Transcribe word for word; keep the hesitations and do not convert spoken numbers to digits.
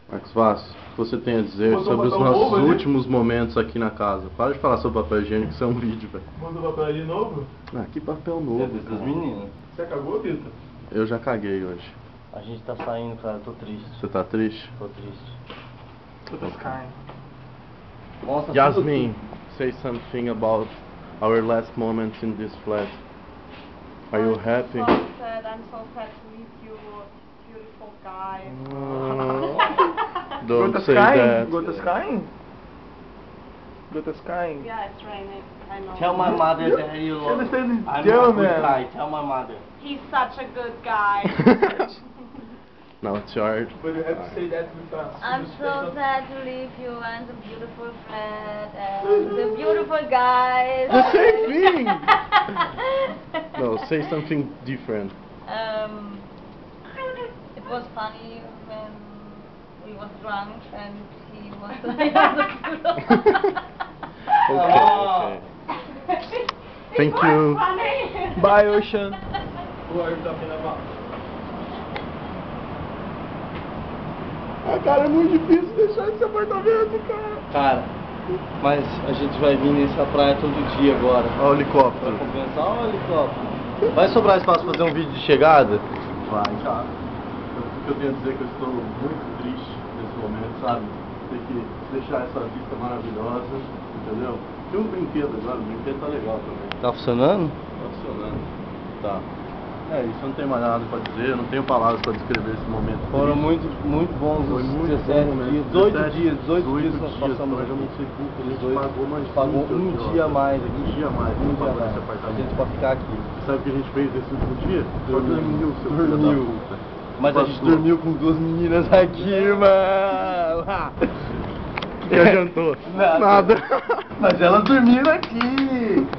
Marcos Vaz, o que você tem a dizer Mandou sobre os papel nossos novo, né? últimos momentos aqui na casa? Para de falar sobre papel higiênico, isso é um vídeo, velho. Mandou papel ali novo? Ah, que papel novo, É dos cara. meninos. Você cagou, Vitor? Eu já caguei hoje. A gente tá saindo, cara, eu tô triste. Você tá triste? Tô triste. Putas carnes. Nossa, Yasmin, say something about our last moments in this flat. Are you happy? I'm so sad. I'm so sad to leave you, beautiful guy. Don't Gotas say caem? that. Gotas caem? Gotas caem? Yeah, it's raining. I know. Tell my mother that you Eu love não sei nem I'm tell, a good man. guy. Tell my mother. He's such a good guy. Now it's your... But you have to say that with us. I'm so sad to leave you and the beautiful flat and the beautiful guys. The same thing! No, say something different. Um, it was funny when we was drunk and he was lying on the floor. Okay, okay. Thank you. Funny. Bye, Ocean. Who are you talking about? Ah, cara, é muito difícil deixar esse apartamento, cara. Cara, mas a gente vai vir nessa praia todo dia agora. Olha o Pra helicóptero. compensar o helicóptero. Vai sobrar espaço pra fazer um vídeo de chegada? Vai, cara. O que eu tenho a dizer é que eu estou muito triste nesse momento, sabe? Ter que deixar essa vista maravilhosa, entendeu? Tem um brinquedo agora, o brinquedo tá legal também. Tá funcionando? Tá funcionando. Tá. É isso, eu não tenho mais nada pra dizer, eu não tenho palavras pra descrever esse momento. Foram triste. muito, muito bons Foi os muito dezessete bom momento. dias, dezoito dezessete, dias, dezoito dias que nós dias, passamos mas eu não aqui. sei por que a gente dezoito. pagou mais Pagou vinte um aqui, dia ó. mais aqui. Um dia mais, Um pra dia pagar mais. esse A apartamento. gente pode ficar aqui. Sabe o que a gente fez nesse último dia? Só dormiu, seu filho da Dormiu. puta. Mas a gente Passou. dormiu com duas meninas aqui, irmão. O que adiantou? Nada. Nada. Mas elas dormiram aqui.